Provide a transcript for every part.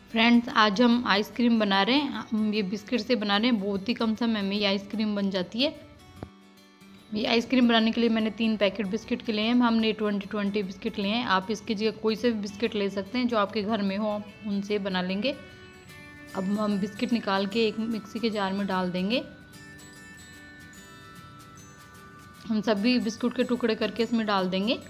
Friends, आज हम ice cream बना रहे हैं। हम ये बिस्किट से बना रहे हैं। बहुत ही कम समय में ये आइसक्रीम बन जाती है। ये आइसक्रीम बनाने के लिए मैंने 3 पैकेट बिस्किट के लिए हैं। हमने 20 बिस्किट लिए हैं। आप इसकी जगह कोई से भी बिस्किट ले सकते हैं जो आपके घर में हो, उनसे बना लेंगे। अब हम बिस्किट निकाल के एक मिक्सी के जार में डाल देंगे। हम सभी बिस्कुट के टुकड़े करके इसमें डाल देंगे।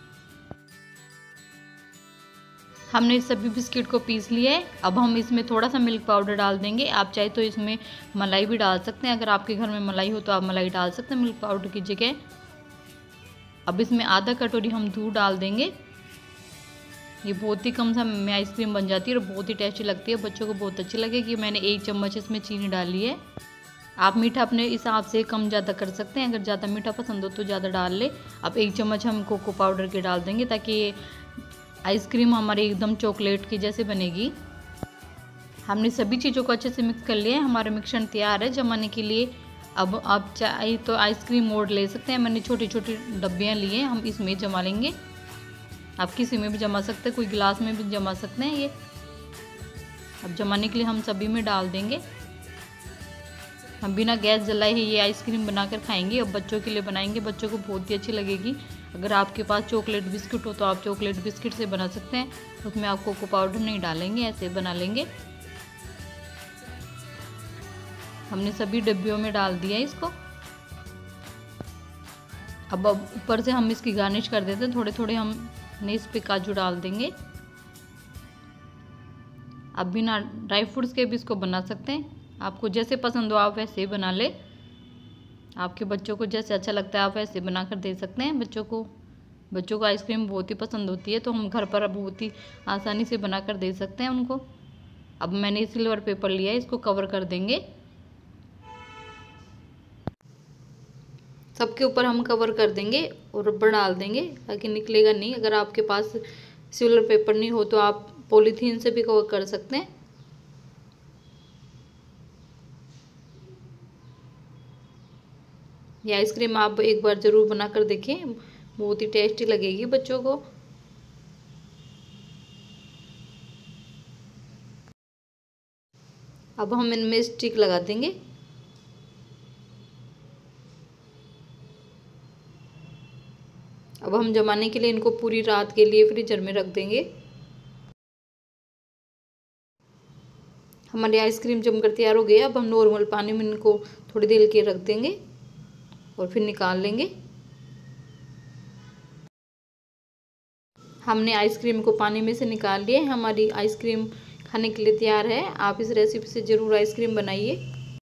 हमने इस सभी बिस्किट को पीस लिया है। अब हम इसमें थोड़ा सा मिल्क पाउडर डाल देंगे। आप चाहे तो इसमें मलाई भी डाल सकते हैं। अगर आपके घर में मलाई हो तो आप मलाई डाल सकते हैं मिल्क पाउडर की जगह। अब इसमें आधा कटोरी हम दूध डाल देंगे। ये बहुत ही कम समय में आइसक्रीम बन जाती है और बहुत ही टेस्टी लगती है। बच्चों को बहुत अच्छी लगेगी। मैंने 1 चम्मच इसमें चीनी डाली है। आप मीठा अपने हिसाब से कम ज़्यादा कर सकते हैं। अगर ज़्यादा मीठा पसंद हो तो ज़्यादा डाल ले। अब 1 चम्मच हम कोको पाउडर के डाल देंगे ताकि आइसक्रीम हमारी एकदम चॉकलेट की जैसे बनेगी। हमने सभी चीज़ों को अच्छे से मिक्स कर लिया है। हमारा मिक्सचर तैयार है जमाने के लिए। अब आप चाहे तो आइसक्रीम मोड ले सकते हैं। मैंने छोटी छोटी डब्बियाँ ली हैं, हम इसमें जमा लेंगे। आप किसी में भी जमा सकते हैं, कोई गिलास में भी जमा सकते हैं। ये अब जमाने के लिए हम सभी में डाल देंगे। हम बिना गैस जलाए ही ये आइसक्रीम बनाकर खाएंगे। अब बच्चों के लिए बनाएंगे, बच्चों को बहुत ही अच्छी लगेगी। अगर आपके पास चॉकलेट बिस्किट हो तो आप चॉकलेट बिस्किट से बना सकते हैं। उसमें आप कोको पाउडर नहीं डालेंगे, ऐसे बना लेंगे। हमने सभी डब्बियों में डाल दिया इसको। अब ऊपर से हम इसकी गार्निश कर देते हैं। थोड़े थोड़े हम इस पे काजू डाल देंगे। आप बिना ड्राई फ्रूट्स के भी इसको बना सकते हैं। आपको जैसे पसंद हो आप वैसे ही बना ले। आपके बच्चों को जैसे अच्छा लगता है आप वैसे बना कर दे सकते हैं बच्चों को आइसक्रीम बहुत ही पसंद होती है, तो हम घर पर बहुत ही आसानी से बना कर दे सकते हैं उनको। अब मैंने सिल्वर पेपर लिया है, इसको कवर कर देंगे। सबके ऊपर हम कवर कर देंगे और रबर डाल देंगे ताकि निकलेगा नहीं। अगर आपके पास सिल्वर पेपर नहीं हो तो आप पॉलीथीन से भी कवर कर सकते हैं। ये आइसक्रीम आप एक बार ज़रूर बना कर देखें, बहुत ही टेस्टी लगेगी बच्चों को। अब हम इनमें स्टिक लगा देंगे। अब हम जमाने के लिए इनको पूरी रात के लिए फ्रीजर में रख देंगे। हमारी आइसक्रीम जमकर तैयार हो गई। अब हम नॉर्मल पानी में इनको थोड़ी देर के रख देंगे और फिर निकाल लेंगे। हमने आइसक्रीम को पानी में से निकाल लिया है। हमारी आइसक्रीम खाने के लिए तैयार है। आप इस रेसिपी से ज़रूर आइसक्रीम बनाइए।